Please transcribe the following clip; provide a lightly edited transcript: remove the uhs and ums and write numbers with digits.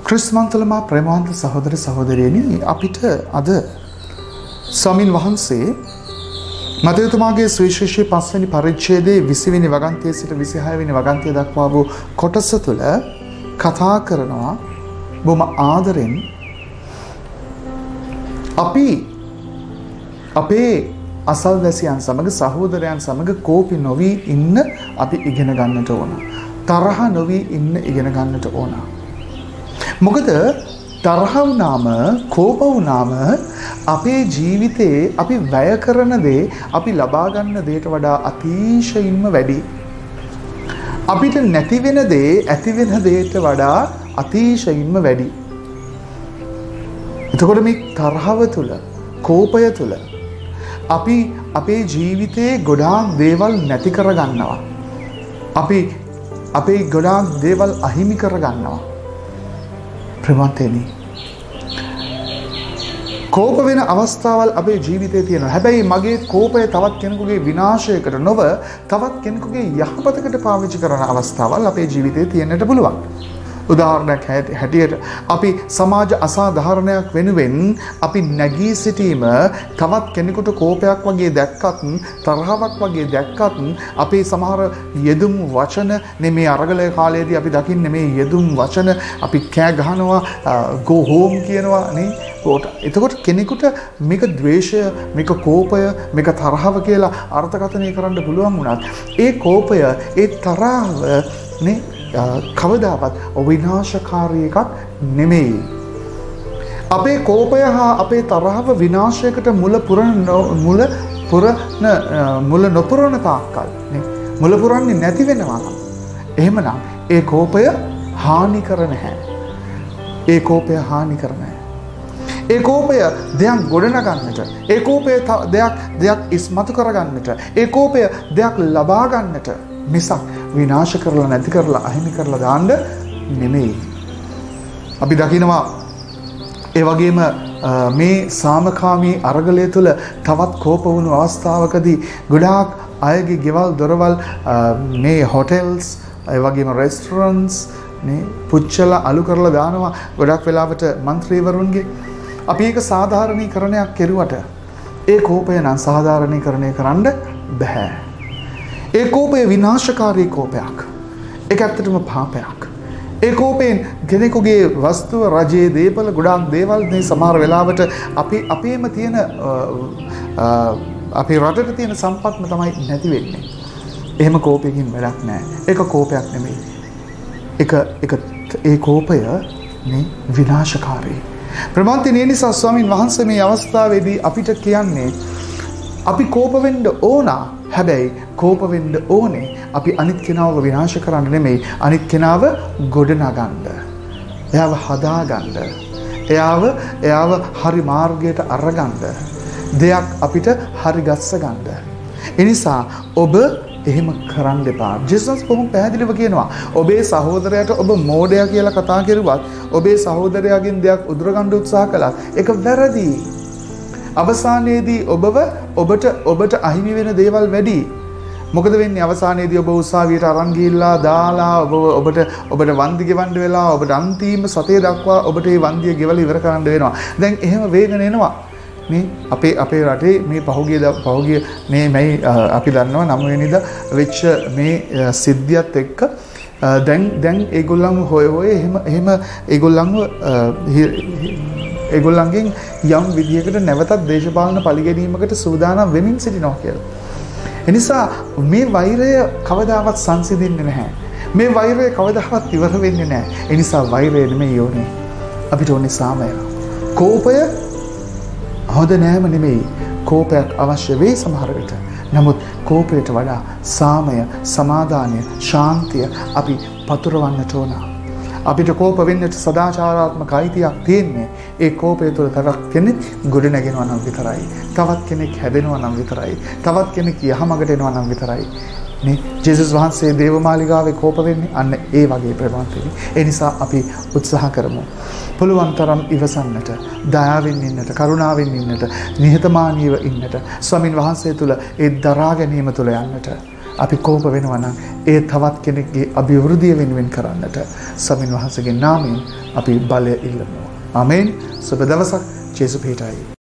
ක්‍රිස්මන්තලමා ප්‍රේමවන්ත සහෝදර සහෝදරියනි අපිට අද ස්වාමින් වහන්සේ මතයතුමාගේ සුවිශේෂී 5 වෙනි පරිච්ඡේදයේ 20 වෙනි වගන්තියේ සිට 26 වෙනි වගන්තිය දක්වා වූ කොටස තුළ කතා කරනවා බොහොම ආදරෙන් අපි අපේ අසල්වැසියන් සමග සහෝදරයන් සමග කෝපි නොවි ඉන්න අපි ඉගෙන ගන්නට ඕන. තරහ නොවි ඉන්න ඉගෙන ගන්නට ඕන. මොකද තරහ වුණාම කෝප වුණාම අපේ ජීවිතේ අපි වැය කරන දේ අපි ලබා ගන්න දේට වඩා අතිශයින්ම වැඩි. අපිට නැති වෙන දේ ඇති වෙන දේට වඩා අතිශයින්ම වැඩි. එතකොට මේ තරහව තුල කෝපය තුල අපි අපේ ජීවිතේ ගොඩාක් දේවල් නැති කර ගන්නවා. අපි අපේ ගොඩාක් දේවල් අහිමි කර ගන්නවා. ප්‍රමතේනි කෝප වෙන අවස්ථාවල් අපේ ජීවිතේ තියෙනවා. හැබැයි මගේ කෝපය තවත් කෙනෙකුගේ විනාශයකට නොව තවත් කෙනෙකුගේ යහපතකට පාවිච්චි කරන අවස්ථාවල් අපේ ජීවිතේ තියෙන්නට පුළුවන්. උදාහරණයක් හැටියට අපි සමාජ අසාධාරණයක් වෙනුවෙන් අපි නැගී සිටීම තවත් කෙනෙකුට කෝපයක් වගේ දැක්කත් තරහවක් වගේ දැක්කත් අපේ සමහර යෙදුම් වචන මේ අරගලය කාලයේදී අපි දකින්නේ මේ යෙදුම් වචන අපි කෑ ගහනවා go home කියනවා නේ. එතකොට කෙනෙකුට මේක ද්වේෂය මේක කෝපය මේක තරහව කියලා අර්ථකථනය කරන්න පුළුවන් වුණත් ඒ කෝපය ඒ තරහව නේ කවදාවත් විනාශකාරී එකක් නෙමෙයි. අපේ කෝපය හා අපේ තරහව විනාශයකට මුල නොපුරන තාක්කල් මුල පුරන්නේ නැති වෙනවා නම් එහෙමනම් ඒ කෝපය හානි කර නැහැ. ඒ කෝපය හානි කර නැහැ. ඒ කෝපය දෙයක් ගොඩනගන්නට ඒ කෝපය දෙයක් ඉස්මතු කරගන්නට ඒ කෝපය දෙයක් ලබා ගන්නට මිසක් විනාශ කරලා නැති කරලා අහිමි කරලා දාන්න නෙමෙයි. අපි දකිනවා ඒ වගේම මේ සාමකාමී අරගලය තුළ තවත් කෝප වුණු අවස්ථාවකදී ගොඩාක් අයගේ ගෙවල් දොරවල් මේ හොටෙල්ස් ඒ වගේම රෙස්ටොරන්ට්ස් නේ පුච්චලා අලු කරලා දානවා ගොඩක් වෙලාවට മന്ത്രിවරුන්ගේ. අපි ඒක සාධාරණීකරණයක් කෙරුවට ඒ කෝපය නම් සාධාරණීකරණය කරන්න බෑ. ඒ කෝපය විනාශකාරී කෝපයක්. ඒක ඇත්තටම පාපයක්. ඒ කෝපයෙන් කෙනෙකුගේ වස්තුව රජයේ දේපල ගොඩාක් දේවල් මේ සමහර වෙලාවට අපේම තියෙන අපේ රටට තියෙන සම්පත්ම තමයි නැති වෙන්නේ. එහෙම කෝපයකින් වැඩක් නැහැ. ඒක කෝපයක් නෙමෙයි. ඒ කෝපය මේ විනාශකාරී. ප්‍රමාන්තිනේ නිසා ස්වාමින් වහන්සේ මේ අවස්ථාවේදී අපිට කියන්නේ අපි කෝප වෙන්න ඕන. හැබැයි කෝප වෙන්න ඕනේ අපි අනිත් කෙනාව විනාශ කරන්න නෙමෙයි අනිත් කෙනාව ගොඩනගන්න. එයාව හදාගන්න. එයාව හරි මාර්ගයට අරගන්න. දෙයක් අපිට හරි ගස්ස ගන්න. ඒ නිසා ඔබ එහෙම කරන්න එපා. ජේසුස් බොහොම පැහැදිලිව කියනවා ඔබේ සහෝදරයාට ඔබ මෝඩයා කියලා කතා කරුවත් ඔබේ සහෝදරයාගෙන් දෙයක් උදුරගන්න උත්සාහ කළත් ඒක වැරදි. අවසානයේදී ඔබට අහිමි වෙන දේවල් වැඩි. මොකද වෙන්නේ අවසානයේදී ඔබ උසාවියට අරන් ගිහිල්ලා දාලා ඔබට වන්දි ගෙවන්න වෙලා ඔබට අන්තිම සතේ දක්වා ඔබට මේ වන්දිය ගෙවලා ඉවර කරන්න වෙනවා. දැන් එහෙම වේගන එනවා. මේ අපේ රටේ මේ පහුගිය මේ අපි දන්නවා 9 වෙනිදා වෙච්ච මේ සිද්ධියත් එක්ක දැන් ඒගොල්ලන් හොය එහෙම ඒගොල්ලන්ගෙන් යම් විදියකට නැවතත් දේශපාලන පරිගැනීමකට සූදානම් වෙමින් සිටිනවා කියලා. එනිසා මේ වෛරය කවදාවත් සංසිඳෙන්නේ නැහැ. මේ වෛරය කවදාවත් ඉවර වෙන්නේ නැහැ. එනිසා වෛරය නෙමෙයි ඕනේ. අපිට ඕනේ සාමය. කෝපය හොඳ නෑම නෙමෙයි. කෝපයක් අවශ්‍ය වෙයි සමහර විට. නමුත් කෝපයට වඩා සාමය, සමාදානය, ශාන්තිය අපි පතුරවන්නට ඕන. අපිට කෝප වෙන්නට සදාචාරාත්මක අයිතියක් තියෙන්නේ ඒ කෝපය තුළ තවත් කෙනෙක් ගොඩ නැගෙනවා නම් විතරයි. තවත් කෙනෙක් හැදෙනවා නම් විතරයි. තවත් කෙනෙක් යහමගට එනවා නම් විතරයි. නේ ජේසුස් වහන්සේ දේවමාලිගාවේ කෝප වෙන්නේ අන්න ඒ වගේ ප්‍රමාණයකින්. ඒ නිසා අපි උත්සාහ කරමු. පුළුවන් තරම් ඉවසන්නට, දයාවෙන් ඉන්නට, කරුණාවෙන් ඉන්නට, නිහතමානීව ඉන්නට, ස්වාමින් වහන්සේ තුළ ඒ දරා ගැනීම තුළ යන්නට. අපි කෝප වෙනවා නම් ඒ තවත් කෙනෙක්ගේ අභිවෘද්ධිය වෙනුවෙන් කරන්නට ස්වාමීන් වහන්සේගේ නාමයෙන් අපි බලය ඉල්ලනවා. ආමේන්. සුබ දවසක්. ජේසුස් පිටයි.